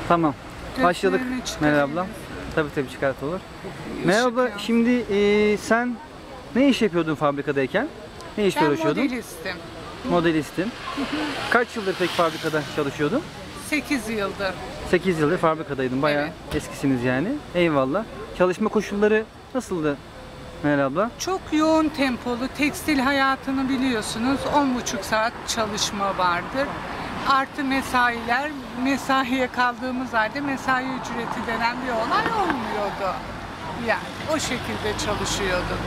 Tamam. Başladık. Gösterine çıkarabiliriz. Merhaba ablam. Tabii çıkartılır. Merhaba. Işık Şimdi sen ne iş yapıyordun fabrikadayken? Ne işle Ben uğraşıyordun? modelistim. Modelistin. Kaç yıldır peki fabrikada çalışıyordun? 8 yıldır. 8 yıldır fabrikadaydın. Bayağı Evet. eskisiniz yani. Eyvallah. Çalışma koşulları nasıldı Meral abla? Çok yoğun tempolu tekstil hayatını biliyorsunuz. 10,5 saat çalışma vardır. Artı mesailer, mesaiye kaldığımız halde mesai ücreti denen bir olay olmuyordu. Yani o şekilde çalışıyorduk.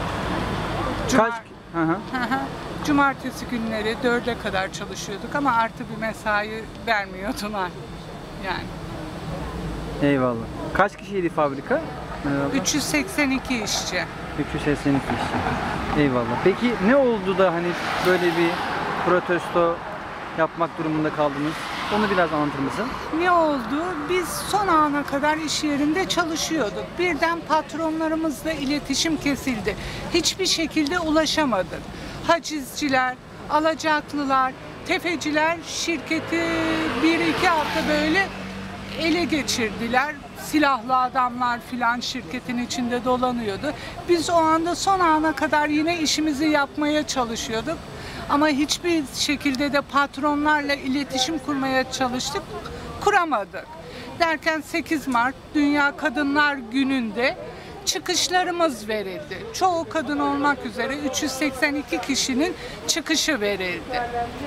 Kaç? Hı hı. Cumartesi günleri 4'e kadar çalışıyorduk ama artı bir mesai vermiyordular. Yani Eyvallah. Kaç kişiydi fabrika? Meral abla? 382 işçi. 382 kişi. Eyvallah. Peki ne oldu da hani böyle bir protesto yapmak durumunda kaldınız? Onu biraz anlatır mısın? Ne oldu? Biz son ana kadar iş yerinde çalışıyorduk. Birden patronlarımızla iletişim kesildi. Hiçbir şekilde ulaşamadık. Hacizciler, alacaklılar, tefeciler şirketi 1-2 hafta böyle ele geçirdiler. Silahlı adamlar filan şirketin içinde dolanıyordu. Biz o anda son ana kadar yine işimizi yapmaya çalışıyorduk. Ama hiçbir şekilde de patronlarla iletişim kurmaya çalıştık, kuramadık. Derken 8 Mart Dünya Kadınlar Günü'nde çıkışlarımız verildi. Çoğu kadın olmak üzere 382 kişinin çıkışı verildi.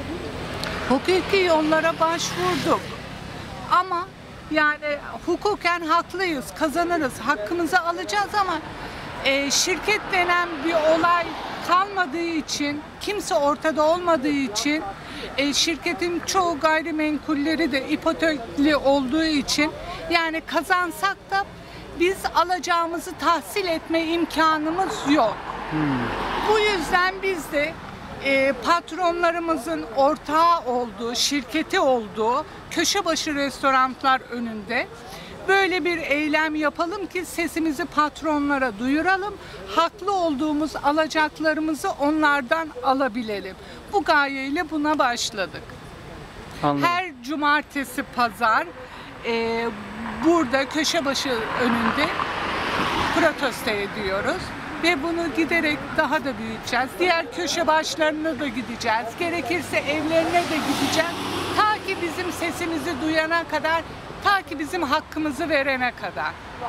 Hukuki yollara başvurduk. Ama yani hukuken haklıyız, kazanırız, hakkımızı alacağız ama şirket denen bir olay kalmadığı için, kimse ortada olmadığı için, şirketin çoğu gayrimenkulleri de ipotekli olduğu için yani kazansak da biz alacağımızı tahsil etme imkanımız yok. Bu yüzden biz de patronlarımızın ortağı olduğu, şirketi olduğu köşebaşı restoranlar önünde böyle bir eylem yapalım ki sesimizi patronlara duyuralım. Haklı olduğumuz alacaklarımızı onlardan alabilelim. Bu gayeyle buna başladık. Anladım. Her cumartesi, pazar burada köşebaşı önünde protesto ediyoruz. Ve bunu giderek daha da büyüteceğiz. Diğer köşe başlarına da gideceğiz. Gerekirse evlerine de gideceğiz. Ta ki bizim sesimizi duyana kadar, ta ki bizim hakkımızı verene kadar.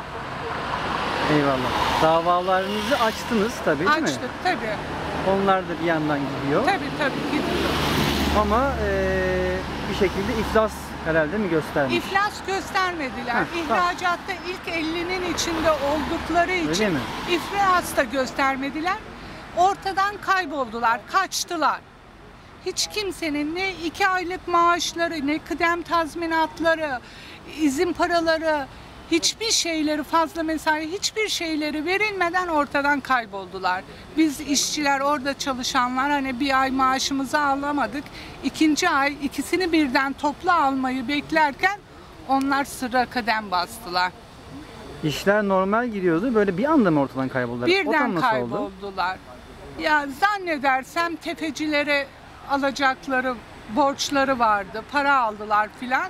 Eyvallah. Davalarınızı açtınız tabii değil mi? Açtık tabii. Onlar da bir yandan gidiyor. Tabii gidiyor. Ama bir şekilde iflas herhalde mi göstermiş? İflas göstermediler. Heh, tamam. İhracatta ilk 50'nin içinde oldukları için mi? iflas da göstermediler. Ortadan kayboldular, kaçtılar. Hiç kimsenin ne 2 aylık maaşları, ne kıdem tazminatları, izin paraları, hiçbir şeyleri, fazla mesai, hiçbir şeyleri verilmeden ortadan kayboldular. Biz işçiler, orada çalışanlar hani bir ay maaşımızı alamadık. 2. ay ikisini birden toplu almayı beklerken onlar sıra kadem bastılar. İşler normal gidiyordu. Böyle bir anda mı ortadan kayboldular? O tam Birden nasıl oldu? kayboldular. Ya zannedersem tefecilere alacakları, borçları vardı, para aldılar filan.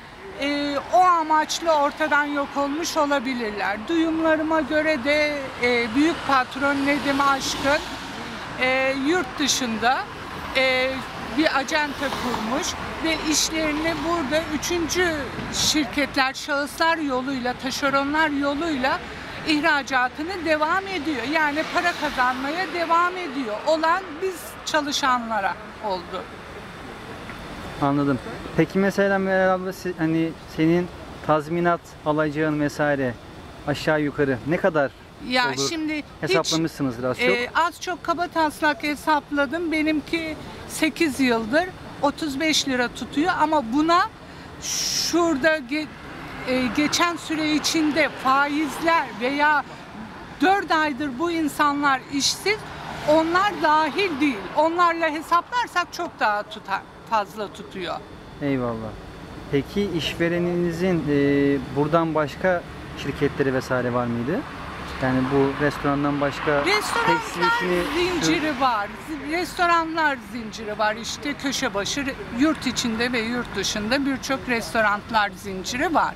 O amaçla ortadan yok olmuş olabilirler. Duyumlarıma göre de büyük patron Nedim Aşkın yurt dışında bir acenta kurmuş ve işlerini burada 3. şirketler, şahıslar yoluyla, taşeronlar yoluyla ihracatını devam ediyor. Yani para kazanmaya devam ediyor. Olan biz çalışanlara oldu. Anladım. Peki mesela Meral abla hani senin tazminat alacağın vesaire aşağı yukarı ne kadar Ya olur? şimdi Hesaplamışsınızdır az çok. az çok kaba taslak hesapladım. Benimki 8 yıldır 35 lira tutuyor ama buna şurada geçen süre içinde faizler veya 4 aydır bu insanlar işsiz, onlar dahil değil. Onlarla hesaplarsak çok daha fazla tutuyor. Eyvallah. Peki işvereninizin buradan başka şirketleri vesaire var mıydı? Yani bu restorandan başka tekstil Restoranlar işini zinciri var. Restoranlar zinciri var. İşte köşe başı yurt içinde ve yurt dışında birçok restoranlar zinciri var.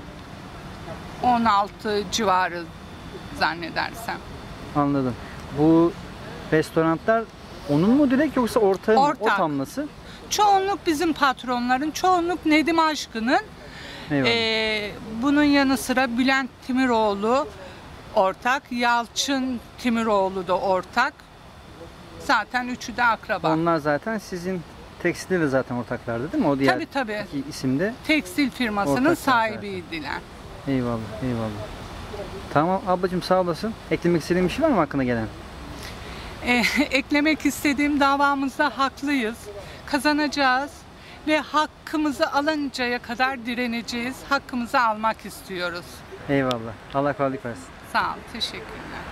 16 civarı zannedersem. Anladım. Bu restoranlar onun mu direkt yoksa ortağın mı? O Ortak. tamlası? Çoğunluk bizim patronların, çoğunluk Nedim Aşkın'ın. Eyvallah. Bunun yanı sıra Bülent Timiroğlu ortak, Yalçın Timiroğlu da ortak. Zaten üçü de akraba. Onlar zaten sizin tekstilde de zaten ortaklardı değil mi? O diğer Tabii. iki isimde. Tekstil firmasının Ortaklar sahibiydiler. Eyvallah, eyvallah. Tamam ablacığım sağ olasın. Eklemek istediğin bir şey var mı aklına gelen? Eklemek istediğim, davamızda haklıyız. Kazanacağız ve hakkımızı alıncaya kadar direneceğiz. Hakkımızı almak istiyoruz. Eyvallah. Allah kolaylık versin. Sağ ol, teşekkürler.